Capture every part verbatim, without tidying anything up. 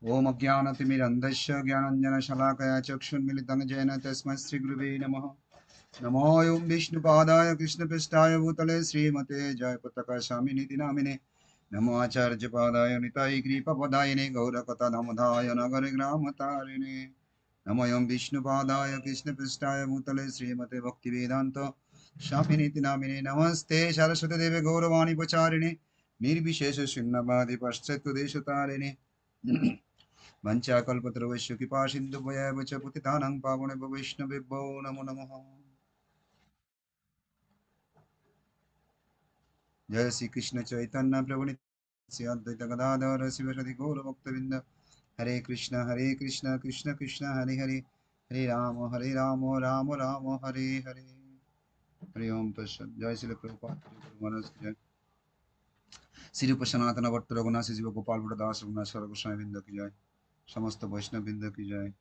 ओम अज्ञानतिमिरन्धस्य ज्ञानाञ्जनशलाकया चक्षुन्मिलितं येन तस्मै श्रीगुरुवे नमः। नमो ओं विष्णुपादाय कृष्णपृष्ठाय भूतले श्रीमते जयपताकाशामिनीति नामिने। नमो आचार्यपादाय निताय कृपपदायिने गौरकथाधमधाय नगरग्रामतारिणे। नमो ओं विष्णुपादाय कृष्णपृष्ठाय भूतले श्रीमते भक्तिवेदान्त स्वामिनीति नामिने। नमस्ते सरस्वतीदेवे गौरवाणी प्रचारिणे निर्विशेष शून्यवादी पाश्चात्यदेशतारिणे। वंशाकल्पतरुवश्य कृपा सिन्धुभ्येव च पतितानां पावनेभ्यो वैष्णवेभ्यो नमो नमः। जय श्री कृष्ण चैतन्य प्रभु नित्यानंद अद्वैत गदाधर शिवसदि गौर भक्तवृंद। हरे कृष्ण हरे कृष्ण कृष्ण कृष्ण हरे हरे, हरे राम हरे राम राम राम हरे हरे। हरि ओम तत्सत्। जय श्री प्रभुपाद जय गुरु महाराज की जय। श्री रूप सनातन भट्ट रघुनाथ शिव गोपाल भट्ट दास रघुनाथ सर गोस्वामी बिंद की जय। समस्त वैष्णव बिंद की जय।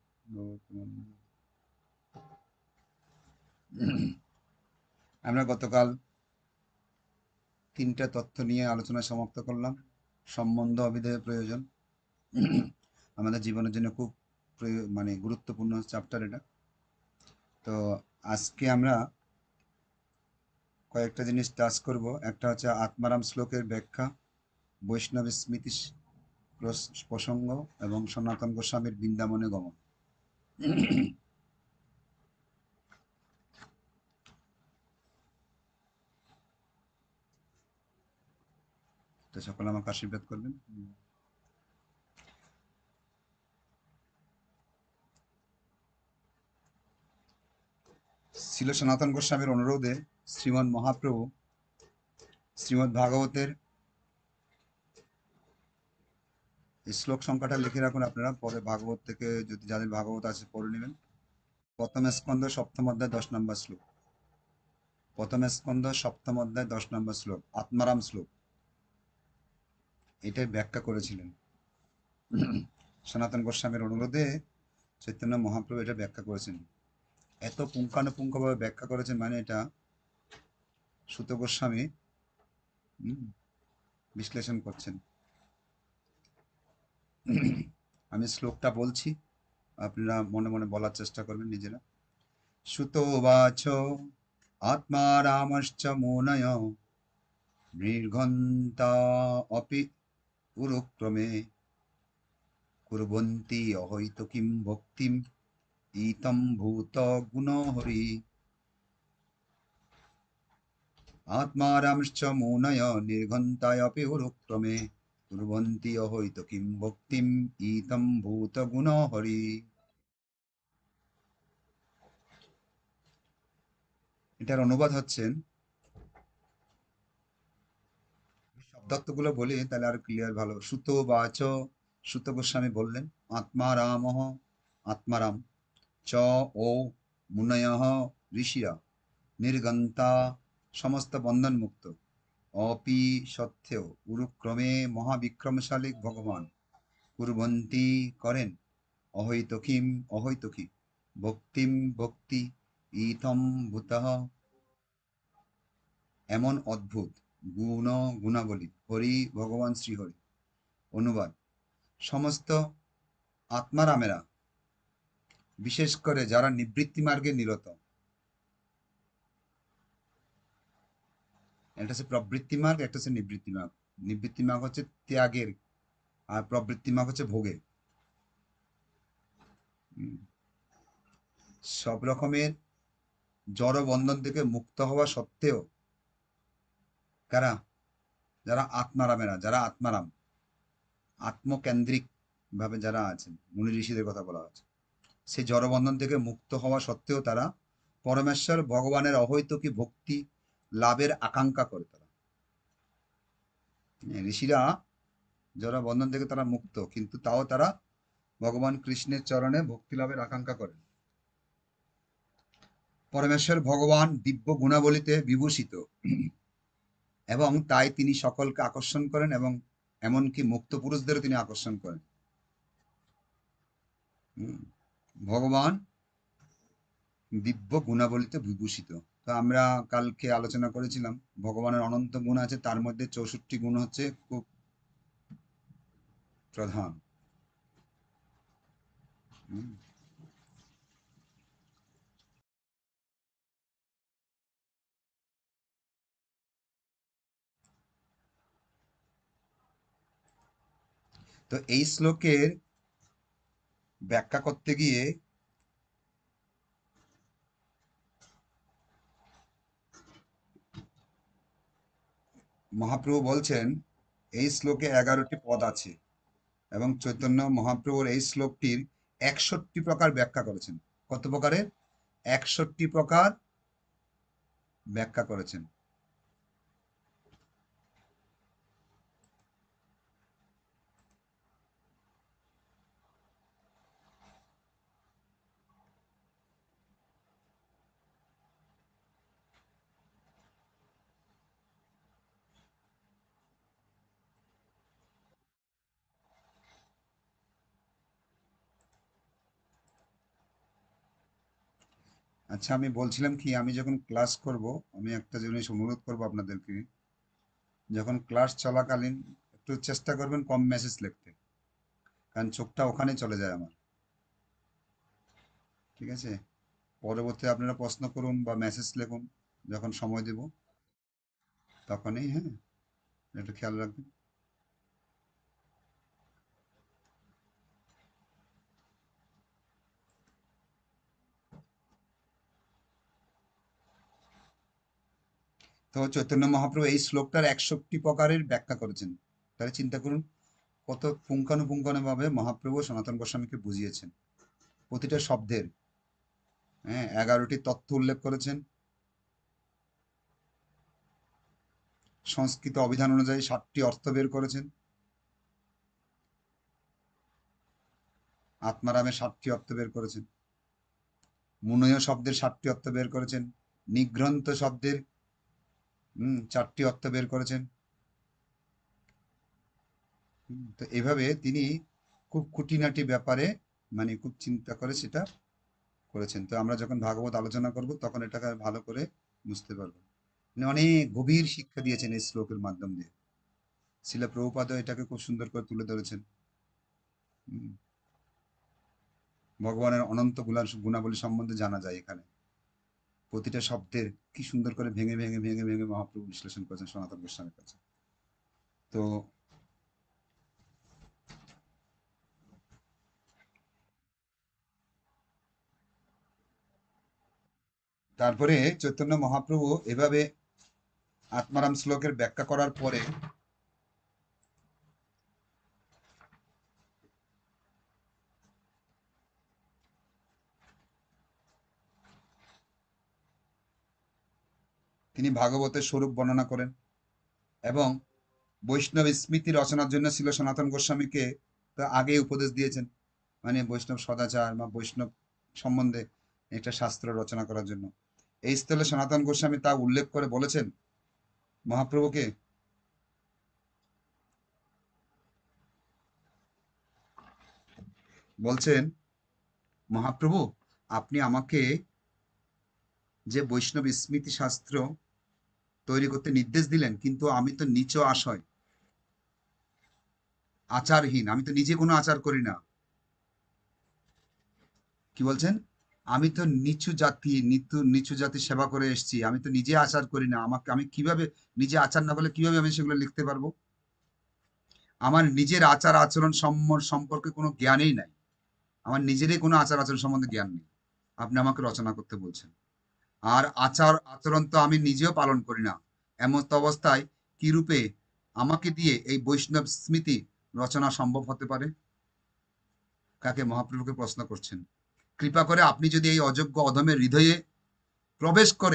আমরা গতকাল তিনটা তথ্য নিয়ে আলোচনা সমাপ্ত করলাম। সম্বন্ধ অভিধেয় প্রয়োজন আমাদের জীবনের জন্য খুব মানে গুরুত্বপূর্ণ চ্যাপ্টার এটা। তো আজকে আমরা কয়েকটা জিনিস টাচ করব। একটা হচ্ছে আত্মারাম শ্লোকের ব্যাখ্যা, বৈষ্ণব স্মৃতি প্রসঙ্গ এবং সনাতন গোস্বামীর বৃন্দাবনে গমন। তো সকলে আমাকে আশীর্বাদ করবেন। ছিল সনাতন গোস্বামীর অনুরোধে শ্রীমৎ মহাপ্রভু শ্রীমৎ ভাগবতের এই শ্লোক সংখ্যাটা লিখে রাখুন আপনারা, পরে ভাগবত থেকে যদি যাদের ভাগবত আছে পড়ে নেবেন। প্রথম স্কন্ধ সপ্তম অধ্যায় দশ নম্বর শ্লোক। প্রথম স্কন্ধ সপ্তম অধ্যায় দশ নম্বর শ্লোক, আত্মারাম শ্লোক। এটাই ব্যাখ্যা করেছিলেন সনাতন গোস্বামীর অনুরোধে। চৈতন্য মহাপ্রভু এটা ব্যাখ্যা করেছেন, এত পুঙ্খানুপুঙ্খভাবে ব্যাখ্যা করেছেন, মানে এটা সুত গোস্বামী বিশ্লেষণ করছেন। আমি শ্লোকটা বলছি, আপনারা মনে মনে বলার চেষ্টা করবেন নিজেরা। সুতো বাচ আত্মারামশ্চ মুনয় মৃগন্তা অপি উরুক্রমে কুর্বন্তি অহৈত কিম ভক্তিম ইতম ভূত গুণহরি। আত্মারামশ্চ মুনয় নির্ঘন্তায় অপি উরুক্রমে কুর্বন্তি অহৈত কিম ভক্তিম ইতম ভূত গুণহরি। এটার অনুবাদ হচ্ছেন, শব্দার্থগুলো বলি তাহলে আর ক্লিয়ার ভালো। সুত বাচ, সুত গোস্বামী বললেন, আত্মারাম আত্মারাম, চ ও মুনয় ঋষিরা, নির্গন্তা সমস্ত বন্ধন মুক্ত, অপি সত্ত্বেও, উরুক্রমে মহাবিক্রমশালী ভগবান, কুর্বন্তী করেন, অহৈতকিম অহৈতকি, ভক্তিম ভক্তি, ইতম ভূতঃ এমন অদ্ভুত, গুণ গুণাবলী, হরি ভগবান শ্রীহরি। অনুবাদ, সমস্ত আত্মারামেরা, বিশেষ করে যারা নিবৃত্তি মার্গে নিরত। একটা হচ্ছে প্রবৃত্তি মার্গ, একটা হচ্ছে নিবৃত্তি মার্গ। নিবৃত্তি মার্গ হচ্ছে ত্যাগের, আর প্রবৃত্তি মার্গ হচ্ছে ভোগের। সব রকমের জড় বন্ধন থেকে মুক্ত হওয়া সত্ত্বেও কারা, যারা আত্মারামেরা, যারা আত্মারাম, আত্মকেন্দ্রিক ভাবে যারা আছেন, মুনি ঋষিদের কথা বলা আছে, সেই জড়বন্ধন থেকে মুক্ত হওয়া সত্ত্বেও তারা পরমেশ্বর ভগবানের অহৈতুকী ভক্তি লাভের আকাঙ্ক্ষা করে। তারা ঋষিরা জড় বন্ধন থেকে তারা মুক্ত, কিন্তু তাও তারা ভগবান কৃষ্ণের চরণে ভক্তি লাভের আকাঙ্ক্ষা করেন। পরমেশ্বর ভগবান দিব্য গুণাবলীতে বিভূষিত এবং তাই তিনি সকলকে আকর্ষণ করেন এবং এমনকি মুক্ত পুরুষদেরও তিনি আকর্ষণ করেন। ভগবান দিব্য গুণাবলীতে বিভূষিত। তো আমরা কালকে আলোচনা করেছিলাম ভগবানের অনন্ত গুণ আছে, তার মধ্যে চৌষট্টি গুণ হচ্ছে খুব প্রধান। হুম। তো এই শ্লোকের ব্যাখ্যা করতে গিয়ে মহাপ্রভু বলছেন এই শ্লোকে এগারোটি পদ আছে এবং চৈতন্য মহাপ্রভুর এই শ্লোকটির একষট্টি প্রকার ব্যাখ্যা করেছেন। কত প্রকারের? একষট্টি প্রকার ব্যাখ্যা করেছেন। আচ্ছা, আমি বলছিলাম কি, আমি যখন ক্লাস করব, আমি একটা জিনিস অনুরোধ করব আপনাদেরকে, যখন ক্লাস চলাকালীন একটু চেষ্টা করবেন কম মেসেজ লিখতে, কারণ চোখটা ওখানে চলে যায় আমার। ঠিক আছে? পরবর্তী আপনারা প্রশ্ন করুন বা মেসেজ লিখুন, যখন সময় দেব তখনই। হ্যাঁ, একটু খেয়াল রাখবেন। তো চৈতন্য মহাপ্রভু এই শ্লোকটার একষট্টি প্রকারের ব্যাখ্যা করেছেন। তাহলে চিন্তা করুন কত পুঙ্খানুপুঙ্খানুভাবে মহাপ্রভু সনাতন গোস্বামীকে বুঝিয়েছেন প্রতিটা শব্দের। হ্যাঁ, এগারোটি তথ্য উল্লেখ করেছেন। সংস্কৃত অভিধান অনুযায়ী ষাটটি অর্থ বের করেছেন। আত্মারামের ষাটটি অর্থ বের করেছেন। মুনয় শব্দের ষাটটি অর্থ বের করেছেন। নিঘ্রন্ত শব্দের হুম চারটি অর্থ বের করেছেন। হুম, তো এভাবে তিনি খুব খুঁটিনাটি ব্যাপারে, মানে খুব চিন্তা করে সেটা করেছেন। তো আমরা যখন ভাগবত আলোচনা করব তখন এটাকে ভালো করে বুঝতে পারবো। মানে অনেক গভীর শিক্ষা দিয়েছেন এই শ্লোকের মাধ্যম দিয়ে। শিলা প্রভুপাদও এটাকে খুব সুন্দর করে তুলে ধরেছেন। হুম, ভগবানের অনন্ত গুণা গুণাবলী সম্বন্ধে জানা যায় এখানে। প্রতিটা শব্দের কি সুন্দর করে ভেঙে ভেঙে ভেঙে ভেঙে মহাপ্রভু বিশ্লেষণ করেছেন সনাতন গোস্বামীর কাছে। তো তারপরে চৈতন্য মহাপ্রভু এভাবে আত্মারাম শ্লোকের ব্যাখ্যা করার পরে তিনি ভাগবতের স্বরূপ বর্ণনা করেন এবং বৈষ্ণব স্মৃতি রচনার জন্য ছিল সনাতন গোস্বামীকে তো আগেই উপদেশ দিয়েছেন, মানে বৈষ্ণব সদাচার বা বৈষ্ণব সম্বন্ধে একটা শাস্ত্র রচনা করার জন্য। এই স্থলে সনাতন গোস্বামী তা উল্লেখ করে বলেছেন মহাপ্রভুকে, বলছেন, মহাপ্রভু আপনি আমাকে যে বৈষ্ণব স্মৃতি শাস্ত্র তৈরি করতে নির্দেশ দিলেন, কিন্তু আমি তো নিচ আশয়, আচারহীন, আমি তো নিজে কোনো আচার করি না। কি বলছেন? আমি তো নিচু জাতি, নিচু নিচু জাতি সেবা করে এসেছি, আমি তো নিজে আচার করি না, আমাকে আমি কিভাবে, নিজে আচার না করলে কিভাবে আমি সেগুলো লিখতে পারবো? আমার নিজের আচার আচরণ সম্ম- সম্পর্কে কোনো জ্ঞানই নাই, আমার নিজেরই কোনো আচার আচরণ সম্বন্ধে জ্ঞান নেই, আপনি আমাকে রচনা করতে বলছেন। আর আচার আচরণ তো আমি নিজেও পালন করি না, এমন তো অবস্থায় কি রূপে আমাকে দিয়ে এই বৈষ্ণব স্মৃতি রচনা সম্ভব হতে পারে? কাকে? মহাপ্রভুকে প্রশ্ন করছেন। কৃপা করে আপনি যদি এই অযোগ্য অধমের হৃদয়ে প্রবেশ করে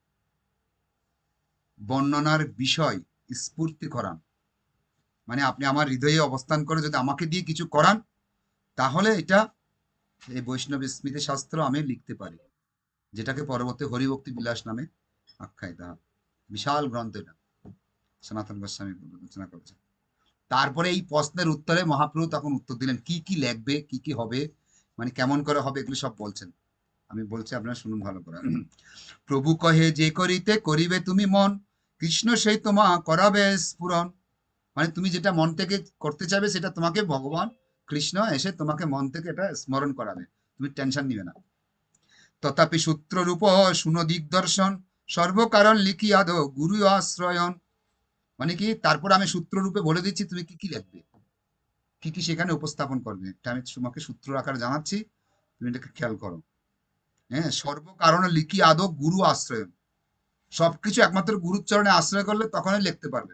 বর্ণনার বিষয় স্ফূর্তি করান, মানে আপনি আমার হৃদয়ে অবস্থান করে যদি আমাকে দিয়ে কিছু করান, তাহলে এটা এই বৈষ্ণব স্মৃতি শাস্ত্র আমি লিখতে পারি, যেটাকে পরবর্তী হরিভক্তি বিলাস নামে আখ্যায়িত হয়। বিশাল গ্রন্থ এটা, সনাতন গোস্বামী রচনা করেছেন। তারপরে এই প্রশ্নের উত্তরে মহাপ্রভু তখন উত্তর দিলেন কি কি লেখবে, কি কি হবে, মানে কেমন করে হবে, এগুলো সব বলছেন। আমি বলছি, আপনারা শুনুন ভালো করে। প্রভু কহে যে করিতে করিবে তুমি মন, কৃষ্ণ সেই তোমা করাবে স্ফুরণ। মানে তুমি যেটা মন থেকে করতে চাইবে সেটা তোমাকে ভগবান কৃষ্ণ এসে তোমাকে মন থেকে এটা স্মরণ করাবে, তুমি টেনশন নিবে না। তথাপি সূত্ররূপ শুনো দিগদর্শন, সর্বকারণ লিখিয়া দো গুরু আশ্রয়ন। মানে কি, তারপর আমি সূত্ররূপে বলে দিচ্ছি তুমি কি কি লিখবে, কি কি সেখানে উপস্থাপন করবে, এটা আমি তোমাকে সূত্র আকারে জানাচ্ছি, তুমি এটাকে খেয়াল করো। হ্যাঁ, সর্বকারণ লিখি আদৌ গুরু আশ্রয়ন, সবকিছু একমাত্র গুরুচরণে আশ্রয় করলে তখনই লিখতে পারবে।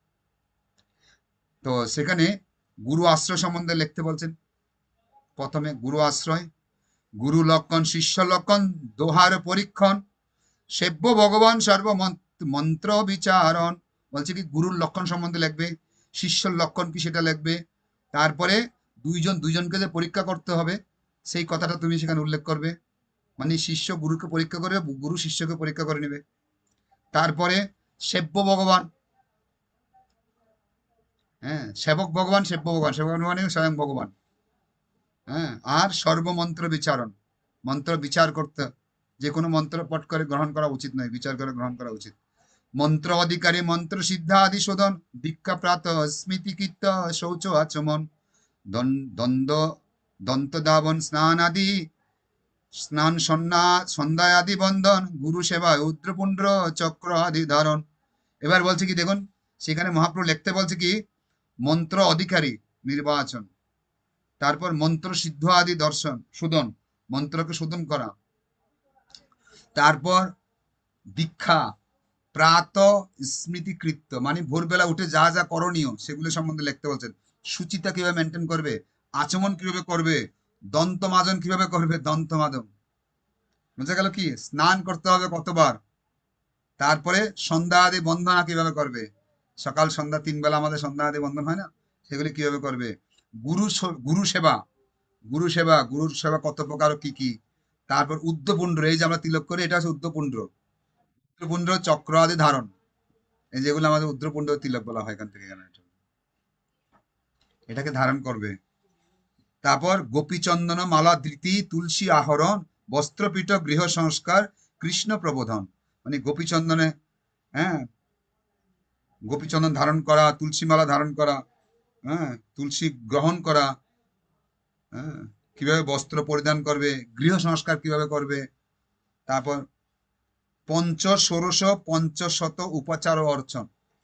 তো সেখানে গুরু আশ্রয় সম্বন্ধে লিখতে বলছেন। প্রথমে গুরু আশ্রয়, গুরু লক্ষণ শিষ্য লক্ষণ দোহার পরীক্ষণ, সেব্য ভগবান সর্ব মন্ত্র বিচারণ। বলছে কি গুরুর লক্ষণ সম্বন্ধে লিখবে, শিষ্যর লক্ষণ কি সেটা লিখবে, তারপরে দুইজন দুইজনকে যে পরীক্ষা করতে হবে সেই কথাটা তুমি সেখানে উল্লেখ করবে, মানে শিষ্য গুরুকে পরীক্ষা করবে, গুরু শিষ্যকে পরীক্ষা করে নেবে। তারপরে সেব্য ভগবান, হ্যাঁ সেবক ভগবান সেব্য ভগবান, সেবক মানে স্বয়ং ভগবান। হ্যাঁ, আর সর্বমন্ত্র বিচারণ, মন্ত্র বিচার করতে, যে কোনো মন্ত্র পট করে গ্রহণ করা উচিত নয়, বিচার করে গ্রহণ করা উচিত। মন্ত্র অধিকারী মন্ত্র সিদ্ধা আদি শোধন, দীক্ষা প্রাত স্মৃতি কীর্ত শৌচ আচমন, দ্বন্দ্ব দন্ত দাবন স্নান আদি, স্নান সন্ধ্যা সন্ধ্যায় আদি বন্ধন, গুরু সেবায় উদ্রপুণ্ড চক্র আদি ধারণ। এবার বলছে কি দেখুন, সেখানে মহাপ্রভু লিখতে বলছে কি মন্ত্র অধিকারী নির্বাচন, তারপর মন্ত্র সিদ্ধ আদি দর্শন শোধন, মন্ত্রকে শোধন করা, তারপর দীক্ষা প্রাত স্মৃতিকৃত্য, মানে ভোরবেলা উঠে যা যা করণীয় সেগুলো সম্বন্ধে লিখতে বলছেন। সুচিতা কিভাবে মেনটেন করবে, আচমন কিভাবে করবে, দন্ত মাজন কিভাবে করবে, দন্ত মাজন বোঝা গেল কি, স্নান করতে হবে কতবার, তারপরে সন্ধ্যা আদি বন্দনা কিভাবে করবে, সকাল সন্ধ্যা তিন বেলা আমাদের সন্ধ্যা আদি বন্দন হয় না, সেগুলি কিভাবে করবে। গুরু গুরু সেবা, গুরু সেবা গুরুর সেবা কত প্রকার কি কি, তারপর উদ্যপুণ্ড, এই যে আমরা তিলক করি এটা হচ্ছে উদ্যপুণ্ড, উদ্যপুণ্ড চক্র আদি ধারণ, এই যেগুলো আমাদের উদ্রপুণ্ড তিলক বলা হয়, এখান থেকে এটাকে ধারণ করবে। তারপর গোপীচন্দন মালা ধৃতি তুলসী আহরণ, বস্ত্রপীঠ গৃহ সংস্কার কৃষ্ণ প্রবোধন, মানে গোপীচন্দনে, হ্যাঁ গোপীচন্দন ধারণ করা, তুলসী মালা ধারণ করা, হ্যাঁ তুলসী গ্রহণ করা, হ্যাঁ কিভাবে বস্ত্র পরিধান করবে, গৃহ সংস্কার কিভাবে করবে, তারপর পঞ্চ ষোড়শ পঞ্চশত উপাচার ও অর্চন,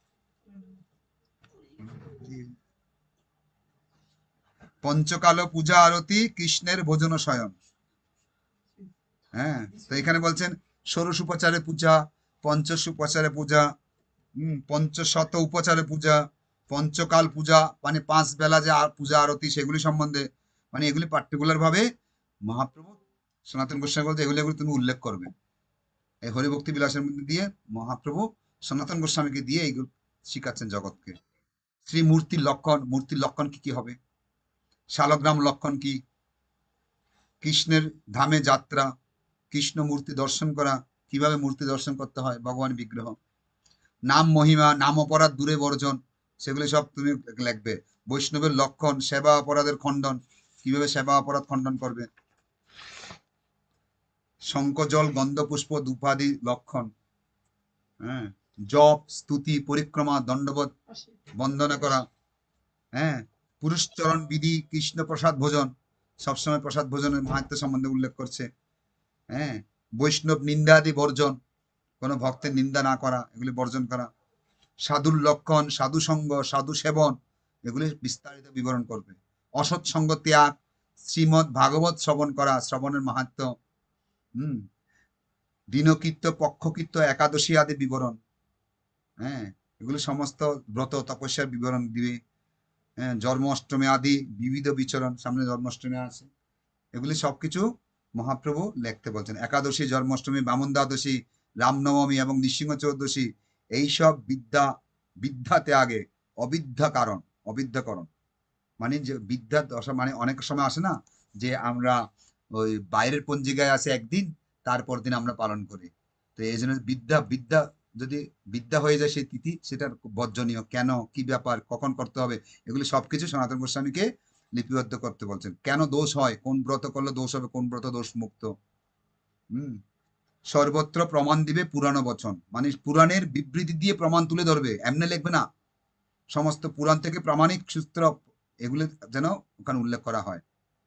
পঞ্চকাল পূজা আরতি কৃষ্ণের ভোজন শয়ন। হ্যাঁ, তো এখানে বলছেন ষোড়শ উপচারে পূজা, পঞ্চশ উপচারে পূজা, হম পঞ্চশত উপচারে পূজা, পঞ্চকাল পূজা, মানে পাঁচ বেলা যে পূজা আরতি সেগুলি সম্বন্ধে, মানে এগুলি পার্টিকুলার ভাবে মহাপ্রভু সনাতন গোস্বামী বলতে এগুলি এগুলি তুমি উল্লেখ করবে। এই হরিভক্তি বিলাসের মধ্যে দিয়ে মহাপ্রভু সনাতন গোস্বামীকে দিয়ে এইগুলো শিখাচ্ছেন জগৎকে। শ্রী মূর্তির লক্ষণ, মূর্তির লক্ষণ কি কি হবে, শালগ্রাম লক্ষণ কি, কৃষ্ণের ধামে যাত্রা, কৃষ্ণ মূর্তি দর্শন করা, কিভাবে মূর্তি দর্শন করতে হয়, ভগবান বিগ্রহ, নাম মহিমা, নাম অপরাধ দূরে বর্জন, সেগুলি সব তুমি লিখবে। বৈষ্ণবের লক্ষণ, সেবা অপরাধের খণ্ডন, কিভাবে সেবা অপরাধ খণ্ডন করবে, শঙ্খ জল গন্ধ পুষ্প ধূপাদি লক্ষণ, হ্যাঁ জপ স্তুতি পরিক্রমা দণ্ডবোধ বন্দনা করা, হ্যাঁ পুরুষচরণ বিধি, কৃষ্ণ প্রসাদ ভোজন, সবসময় প্রসাদ ভোজনের মাহাত্ম সম্বন্ধে উল্লেখ করছে। হ্যাঁ, বৈষ্ণব নিন্দাদি বর্জন, কোনো ভক্তের নিন্দা না করা, এগুলি বর্জন করা, সাধুর লক্ষণ, সাধু সঙ্গ, সাধু সেবন, এগুলি বিস্তারিত বিবরণ করবে। অসৎসঙ্গ ত্যাগ, শ্রীমৎ ভাগবত শ্রবণ করা, শ্রবণের মাহাত্ম, হম দিনকীর্ত পক্ষকীর্ত একাদশী আদি বিবরণ, হ্যাঁ এগুলি সমস্ত ব্রত তপস্যার বিবরণ দিবে। হ্যাঁ, জন্মাষ্টমী আদি বিবিধ বিচরণ, সামনে জন্মাষ্টমী আছে, এগুলি সবকিছু মহাপ্রভু লিখতে বলছেন। একাদশী, জন্মাষ্টমী, বামন দ্বাদশী, রামনবমী এবং নৃসিংহ চৌদশী, এইসব বিদ্যা বিদ্যা ত্যাগে অবিদ্যা কারণ, অবিদ্যাকরণ, মানে যে বিদ্যা দশা, মানে অনেক সময় আসে না যে আমরা ওই বাইরের পঞ্জিকায় আছে একদিন, তারপর দিন আমরা পালন করি, তো এই জন্য বিদ্যা বিদ্যা যদি বিদ্যা হয়ে যায় সেই তিথি, সেটার বর্জনীয়, কেন কি ব্যাপার কখন করতে হবে, এগুলি সবকিছু সনাতন গোস্বামীকে লিপিবদ্ধ করতে বলছেন। কেন দোষ হয়, কোন ব্রত করলে দোষ হবে, কোন ব্রত দোষ মুক্ত। হম সর্বত্র প্রমাণ দিবে পুরাণ বচন, মানে পুরাণের বিবৃতি দিয়ে প্রমাণ তুলে ধরবে, এমনি লিখবে না, সমস্ত পুরাণ থেকে প্রামাণিক সূত্র এগুলো যেন ওখানে উল্লেখ করা হয়।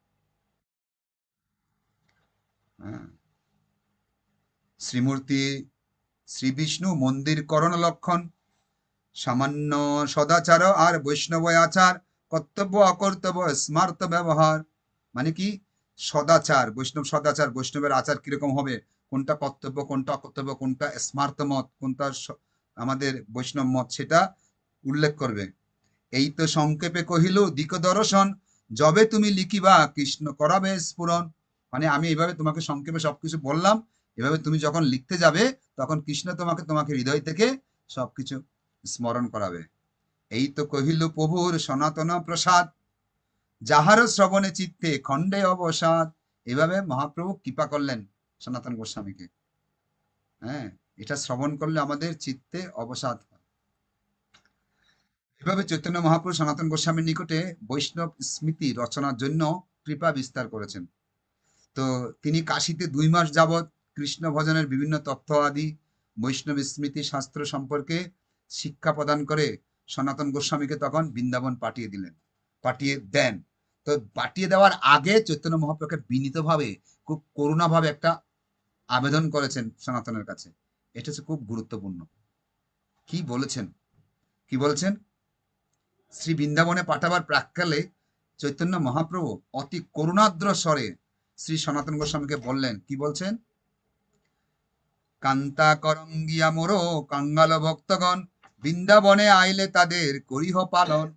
হ্যাঁ, শ্রীমূর্তি শ্রী বিষ্ণু মন্দির করণ লক্ষণ, সামান্য সদাচার আর বৈষ্ণব আচার, কর্তব্য অকর্তব্য স্মার্ত ব্যবহার। মানে কি, সদাচার বৈষ্ণব সদাচার, বৈষ্ণবের আচার কিরকম হবে, কোনটা কর্তব্য কোনটা অকর্তব্য, কোনটা স্মার্ত মত কোনটা আমাদের বৈষ্ণব মত, সেটা উল্লেখ করবে। এই তো সংক্ষেপে কহিল দিক দর্শন, যবে তুমি লিখিবা কৃষ্ণ করাবে স্ফুরণ। মানে আমি এইভাবে তোমাকে সংক্ষেপে সবকিছু বললাম, এভাবে তুমি যখন লিখতে যাবে তখন কৃষ্ণ তোমাকে তোমাকে হৃদয় থেকে সবকিছু স্মরণ করাবে। এই তো কহিল প্রভুর সনাতন প্রসাদ, যাহার শ্রবণে চিত্তে খণ্ডে অবসাদ। এভাবে মহাপ্রভু কৃপা করলেন সনাতন গোস্বামীকে। হ্যাঁ, এটা শ্রবণ করলে আমাদের চিত্তে অবসাদ হয়। এভাবে চৈতন্য মহাপ্রভু সনাতন গোস্বামীর নিকটে বৈষ্ণব স্মৃতি রচনার জন্য কৃপা বিস্তার করেছেন। তো তিনি কাশীতে দুই মাস যাবৎ কৃষ্ণ ভজনের বিভিন্ন তথ্য আদি বৈষ্ণব স্মৃতি শাস্ত্র সম্পর্কে শিক্ষা প্রদান করে সনাতন গোস্বামীকে তখন বৃন্দাবন পাঠিয়ে দিলেন, পাঠিয়ে দেন। তো পাঠিয়ে দেওয়ার আগে চৈতন্য মহাপ্রভুকে বিনীতভাবে, খুব করুণাভাবে একটা আবেদন করেছেন সনাতনের কাছে। এটা হচ্ছে খুব গুরুত্বপূর্ণ। কি বলেছেন, কি বলছেন? শ্রী বৃন্দাবনে পাঠাবার প্রাক্কালে চৈতন্য মহাপ্রভু অতি করুণাদ্র স্বরে শ্রী সনাতন গোস্বামীকে বললেন, কি বলছেন? কান্তা করঙ্গিয়া মোরো কাঙ্গাল ভক্তগণ, বৃন্দাবনে আইলে তাদের করিহ পালন।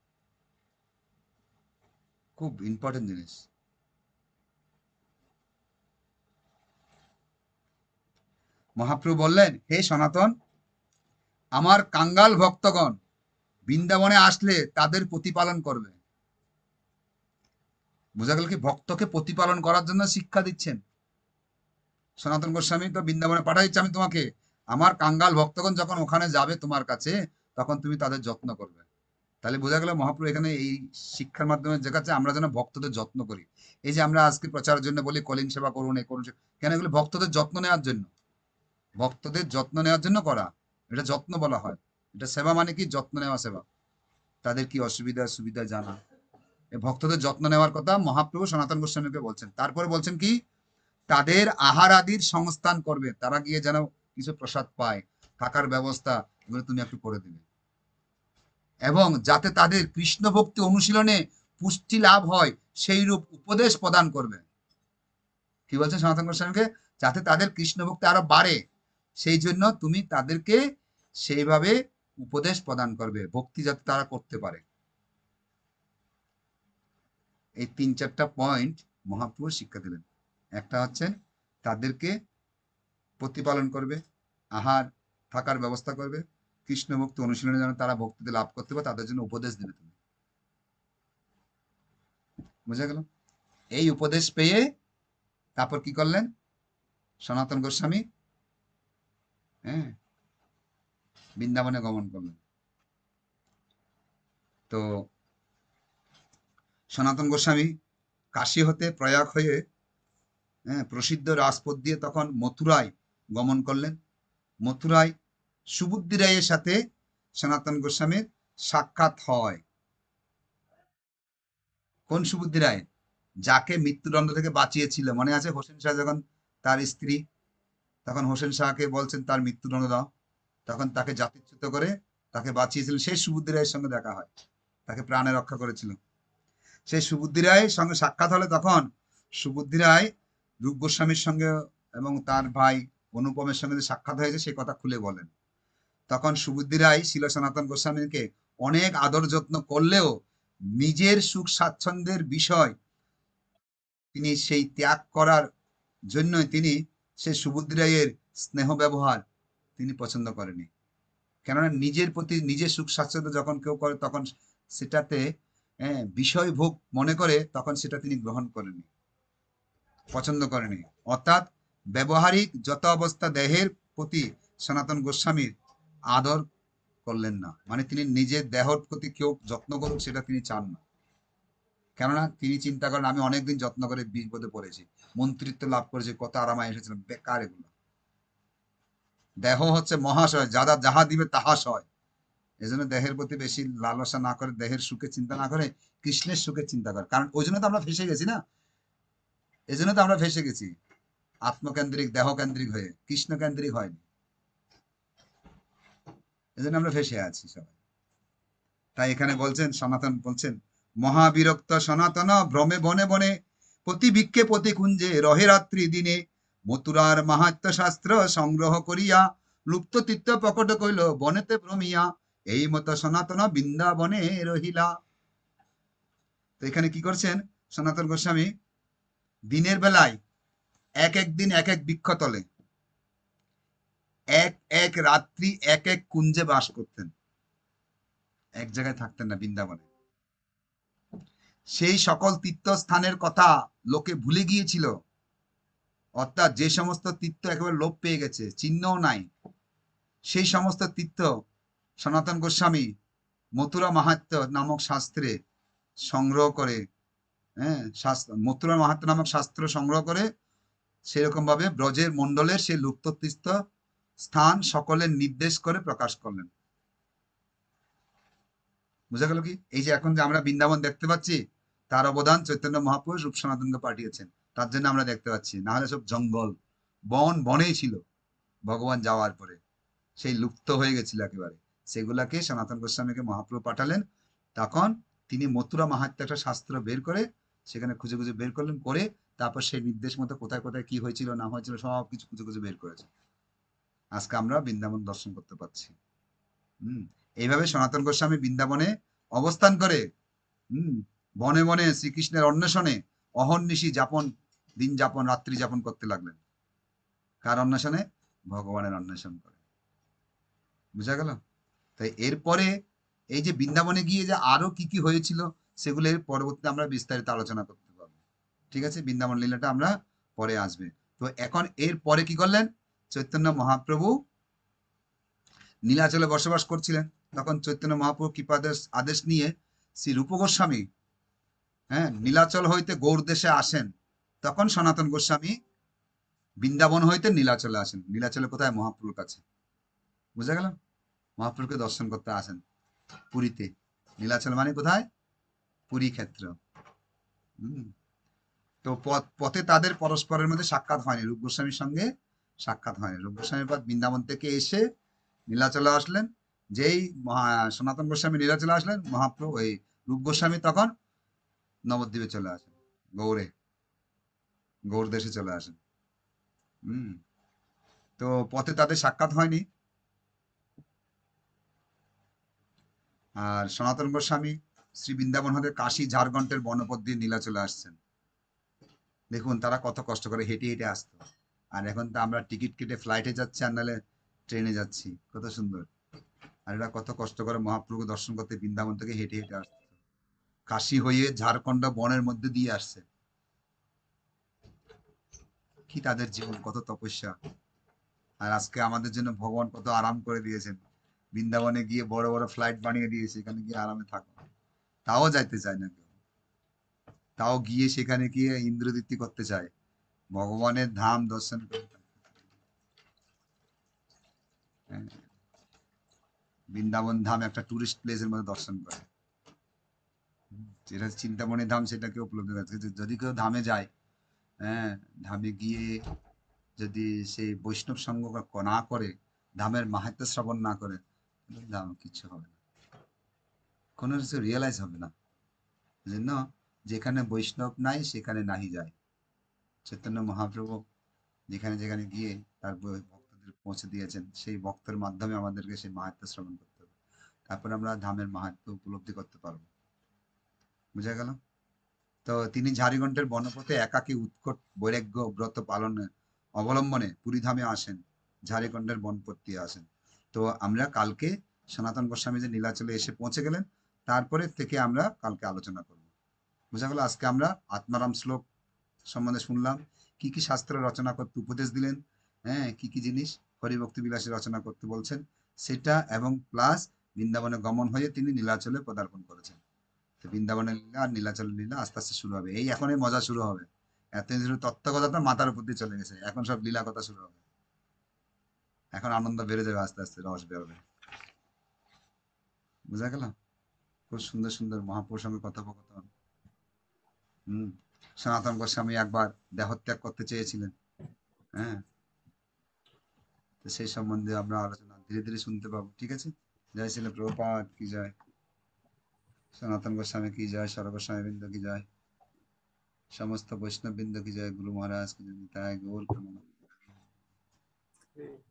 খুব ইম্পর্টেন্ট জিনিস। মহাপ্রভু বললেন, হে সনাতন, আমার কাঙ্গাল ভক্তগণ বৃন্দাবনে আসলে তাদের প্রতিপালন করবে। বোঝা গেল কি, ভক্তকে প্রতিপালন করার জন্য শিক্ষা দিচ্ছেন সনাতন গোস্বামী। তো বৃন্দাবনে পাঠাইছে আমি তোমাকে, আমার কাঙ্গাল ভক্তগণ যখন ওখানে যাবে তোমার কাছে, তখন তুমি তাদের যত্ন করবে। তাহলে বোঝা গেল মহাপ্রভু এখানে এই শিক্ষার মাধ্যমে দেখাচ্ছে আমরা যেন ভক্তদের যত্ন করি। এই যে আমরা আজকে প্রচারের জন্য বলি কলিং সেবা করুন, এ করুন, কেন? এগুলো ভক্তদের যত্ন নেওয়ার জন্য, ভক্তদের যত্ন নেওয়ার জন্য করা। এটা যত্ন বলা হয়। এটা সেবা মানে কি, যত্ন নেওয়া সেবা। তাদের কি অসুবিধা সুবিধা জানা, এই ভক্তদের যত্ন নেওয়ার কথা মহাপ্রভু সনাতন গোস্বামীকে বলছেন। তারপরে বলছেন কি, তাদের আহার আদির সংস্থান করবে, তারা গিয়ে যেন কিছু প্রসাদ পায়, থাকার ব্যবস্থা, এগুলো তুমি একটু করে দিবে। এবং যাতে তাদের কৃষ্ণ ভক্তি অনুশীলনে পুষ্টি লাভ হয় সেই রূপ উপদেশ প্রদান করবে। কি বলছেন সনাতন গোস্বামীকে? যাতে তাদের কৃষ্ণ ভক্তি আরো বাড়ে, সেই জন্য তুমি তাদেরকে সেইভাবে উপদেশ প্রদান করবে, ভক্তি যাতে তারা করতে পারে। এই তিন চারটা পয়েন্ট মহাপ্রভু শিক্ষা দিলেন। একটা হচ্ছে তাদেরকে প্রতিপালন করবে, আহার থাকার ব্যবস্থা করবে, কৃষ্ণ ভক্তি অনুশীলনে যেন তারা ভক্তিতে লাভ করতে পারে তাদের জন্য উপদেশ দেবে তুমি। বুঝা গেল? এই উপদেশ পেয়ে তারপর কি করলেন সনাতন গোস্বামী? হ্যাঁ, বৃন্দাবনে গমন করলেন। তো সনাতন গোস্বামী কাশী হতে প্রয়াগ হয়ে, হ্যাঁ, প্রসিদ্ধ রাজপথ দিয়ে তখন মথুরায় গমন করলেন। মথুরায় সুবুদ্ধি রায়ের সাথে সনাতন গোস্বামীর সাক্ষাৎ হয়। কোন সুবুদ্ধি রায়? যাকে মৃত্যুদণ্ড থেকে বাঁচিয়েছিল, মনে আছে? হোসেন শাহ যখন তার স্ত্রী, তখন হোসেন শাহকে বলছেন তার মৃত্যুদণ্ড দাও, তখন তাকে জাতিচ্যুত করে তাকে বাঁচিয়েছিলেন, সেই সুবুদ্ধি রায়ের সঙ্গে দেখা হয়, তাকে প্রাণে রক্ষা করেছিল। সেই সুবুদ্ধি রায়ের সঙ্গে সাক্ষাৎ হলে তখন সুবুদ্ধি রায় রূপ গোস্বামীর সঙ্গে এবং তার ভাই অনুপমের সঙ্গে যে সাক্ষাৎ হয়েছে সেই কথা খুলে বলেন। তখন সুবুদ্ধি রায় শিল সনাতন গোস্বামীকে অনেক আদর যত্ন করলেও নিজের সুখ স্বাচ্ছন্দ্যের বিষয় তিনি সেই ত্যাগ করার জন্যই তিনি সেই সুবুদ্ধি রায়ের স্নেহ ব্যবহার তিনি পছন্দ করেনি। কেননা নিজের প্রতি নিজের সুখ স্বাচ্ছন্দ্য যখন কেউ করে তখন সেটাতে, হ্যাঁ, বিষয় ভোগ মনে করে, তখন সেটা তিনি গ্রহণ করেনি, পছন্দ করেনি। অর্থাৎ ব্যবহারিক যত অবস্থা দেহের প্রতি সনাতন গোস্বামীর আদর করলেন না, মানে তিনি নিজের দেহর প্রতি কেউ যত্ন করুক সেটা তিনি চান না। কেননা তিনি চিন্তা করেন আমি অনেকদিন যত্ন করে বিপদে পড়েছি, মন্ত্রিত্ব লাভ করেছি, কত আরামায় এসেছিলাম, বেকার এগুলো। দেহ হচ্ছে মহাশয়, যারা যাহা দিবে তাহা সয়। এজন্য দেহের প্রতি বেশি লালসা না করে, দেহের সুখে চিন্তা না করে কৃষ্ণের সুখে চিন্তা করে। কারণ ওই জন্য তো আমরা ফেসে গেছি না, এই জন্য তো আমরা ফেসে গেছি আত্মকেন্দ্রিক দেহকেন্দ্রিক হয়ে, কৃষ্ণ কেন্দ্রিক হয়নি, এই জন্য আমরা ফেসে আছি সবাই। তাই এখানে বলছেন, সনাতন বলছেন, মহাবিরক্ত সনাতন ভ্রমে বনে বনে প্রতি ভিক্ষে প্রতি কুঞ্জে রহে রাত্রি দিনে মথুরার মাহাত্ম শাস্ত্র সংগ্রহ করিয়া লুপ্ত তীর্থ প্রকট কইল বনেতে ভ্রমিয়া এই মতো সনাতন বৃন্দাবনে রহিলা। তো এখানে কি করছেন সনাতন গোস্বামী, দিনের বেলায় এক এক দিন এক এক বৃক্ষ তলে, এক এক রাত্রি এক এক কুঞ্জে বাস করতেন, এক জায়গায় থাকতেন না বৃন্দাবনে। সেই সকল তীর্থস্থানের কথা লোকে ভুলে গিয়েছিল, অর্থাৎ যে সমস্ত তীর্থ একেবারে লোপ পেয়ে গেছে, চিহ্নও নাই, সেই সমস্ত তীর্থ সনাতন গোস্বামী মথুরা মাহাত্ম্য নামক শাস্ত্রে সংগ্রহ করে, হ্যাঁ মথুরা মাহাত্ম্য নামক শাস্ত্র সংগ্রহ করে সেরকম ভাবে ব্রজের মণ্ডলের সেই লুপ্ত তীর্থ স্থান সকলের নির্দেশ করে প্রকাশ করলেন। বুঝা গেল কি? এই যে এখন যে আমরা বৃন্দাবন দেখতে পাচ্ছি, তার অবদান চৈতন্য মহাপুরুষ রূপ সনাতনকে পাঠিয়েছেন, তার জন্য আমরা দেখতে পাচ্ছি, না হলে সব জঙ্গল বন বনেই ছিল ভগবান যাওয়ার পরে, সেই লুপ্ত হয়ে গেছিল একেবারে, সেগুলাকে সনাতন গোস্বামীকে মহাপ্রভু পাঠালেন। তখন তিনি মথুরা মাহাত্ম্য একটা শাস্ত্র বের করে সেখানে খুঁজে খুঁজে বের করলেন, করে তারপর সেই নির্দেশ মতো কোথায় কোথায় কি হয়েছিল না হয়েছিল সব কিছু খুঁজে খুঁজে বের করেছে। আজকে আমরা বৃন্দাবন দর্শন করতে পারছি। হম এইভাবে সনাতন গোস্বামী বৃন্দাবনে অবস্থান করে হম বনে বনে শ্রীকৃষ্ণের অন্বেষণে অহর্নিশি যাপন, দিন যাপন, রাত্রি যাপন করতে লাগলেন। কার অন্বেষণে? ভগবানের অন্বেষণ করে। বুঝা গেল? তাই এরপরে এই যে বৃন্দাবনে গিয়ে যে আরো কি কি হয়েছিল সেগুলো এর পরবর্তীতে আমরা বিস্তারিত আলোচনা করতে পারবো। ঠিক আছে, বৃন্দাবন লীলাটা আমরা পরে আসবে। তো এখন এর পরে কি করলেন, চৈতন্য মহাপ্রভু নীলাচলে বসবাস করছিলেন, তখন চৈতন্য মহাপ্রভু কৃপাদেশ আদেশ নিয়ে শ্রী রূপ গোস্বামী হ্যাঁ নীলাচল হইতে গৌড় দেশে আসেন। তখন সনাতন গোস্বামী বৃন্দাবন হইতে নীলাচলে আসেন। নীলাচলে কোথায়? মহাপ্রভুর কাছে। বুঝা গেল? মহাপ্রভুকে দর্শন করতে আসেন পুরীতে। নীলাচল মানে কোথায়? পুরী ক্ষেত্র। হম তো পথে তাদের পরস্পরের মধ্যে সাক্ষাৎ হয়নি, রূপ গোস্বামীর সঙ্গে সাক্ষাৎ হয়নি। রূপ গোস্বামীর পর বৃন্দাবন থেকে এসে নীলাচলে আসলেন। যেই সনাতন গোস্বামী নীলাচলে আসলেন, মহাপ্রভু ওই রূপ গোস্বামী তখন নবদ্বীপে চলে আসেন, গৌড়ে, গৌড় দেশে চলে আসেন। হম তো পথে তাদের সাক্ষাৎ হয়নি। আর সনাতন গোস্বামী শ্রী বৃন্দাবন হতে কাশী ঝাড়খণ্ডের বনপথ দিয়ে নীলাচলে আসছেন। দেখুন তারা কত কষ্ট করে হেঁটে হেঁটে আসতো, আর এখন তো আমরা টিকিট কেটে ফ্লাইটে যাচ্ছি আর নাহলে ট্রেনে যাচ্ছি, কত সুন্দর। আর এরা কত কষ্ট করে মহাপ্রভু দর্শন করতে বৃন্দাবন থেকে হেঁটে হেঁটে আসছে, কাশী হয়ে ঝাড়খণ্ড বনের মধ্যে দিয়ে আসছে। কি তাদের জীবন, কত তপস্যা। আর আজকে আমাদের জন্য ভগবান কত আরাম করে দিয়েছেন, বৃন্দাবনে গিয়ে বড় বড় ফ্লাইট বানিয়ে দিয়েছে, এখানে গিয়ে আরামে থাকো। তাও যাইতে চায় না কেউ, তাও গিয়ে সেখানে গিয়ে ইন্দ্রদিত্তি করতে চায়, ভগবানের ধাম দর্শন করতে। হ্যাঁ, বৃন্দাবন ধাম একটা টুরিস্ট প্লেসের মধ্যে দর্শন করে। যেটা চিন্তামণি ধাম সেটাকে উপলব্ধি করছে। যদি কেউ ধামে যায়, হ্যাঁ ধামে গিয়ে যদি সেই বৈষ্ণব সঙ্গ না করে, ধামের মাহাত্ম্য শ্রবণ না করে, ধাম কিছু হবে না, কোনো কিছু রিয়েলাইজ হবে না। জন্য যেখানে বৈষ্ণব নাই সেখানে নাহি যায়। চৈতন্য মহাপ্রভু যেখানে যেখানে গিয়ে তার ভক্তদের পৌঁছে দিয়েছেন, সেই ভক্তের মাধ্যমে আমাদেরকে সেই মাহাত্ম্য শ্রবণ করতে হবে, তারপর আমরা ধামের মাহাত্ম্য উপলব্ধি করতে পারবো। বুঝা গেল? তো তিনি ঝাড়িগণ্ডের বনপথে একাকী উৎকট বৈরাগ্য ব্রত পালনে অবলম্বনে পুরীধামে আসেন, ঝাড়িগণ্ডের বনপথ দিয়ে আসেন। তো আমরা কালকে সনাতন গোস্বামী যে নীলাচলে এসে পৌঁছে গেলেন, তারপরে থেকে আমরা কালকে আলোচনা করব। বুঝা গেল? আজকে আমরা আত্মারাম শ্লোক সম্বন্ধে শুনলাম, কি কি শাস্ত্র রচনা করতে উপদেশ দিলেন, হ্যাঁ কি কি জিনিস হরিভক্তি বিলাসী রচনা করতে বলছেন সেটা, এবং প্লাস বৃন্দাবনে গমন হয়ে তিনি নীলাচলে পদার্পণ করেছেন। তো বৃন্দাবনের লীলা আর নীলাচলের লীলা আস্তে আস্তে শুরু হবে, এই এখনই মজা শুরু হবে। এতদিন শুধু তত্ত্ব কথা তো মাথার উপর দিয়ে চলে গেছে, এখন সব লীলা কথা শুরু হবে। এখন আনন্দ বেড়ে যাবে, আস্তে আস্তে রস বেরোবে। বোঝা গেল? খুব সুন্দর সুন্দর মহাপুরুষের সঙ্গে কথোপকথন। হুম। সনাতন গোস্বামী একবার দেহত্যাগ করতে চেয়েছিলেন। হ্যাঁ, তো সেই সম্বন্ধে আমরা আলোচনা ধীরে ধীরে শুনতে পাবো, ঠিক আছে? জয় শ্রীল প্রভুপাদ কি জয়, সনাতন গোস্বামী কি জয়, সর্ব গোস্বামী বৃন্দ কি জয়, সমস্ত বৈষ্ণব বৃন্দ কি জয়, গুরু মহারাজ কি জয়, তাই গৌর প্রেমানন্দ।